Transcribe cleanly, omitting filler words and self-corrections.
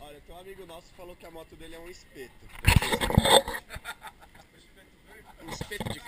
Olha, tem um amigo nosso que falou que a moto dele é um espeto. Um espeto de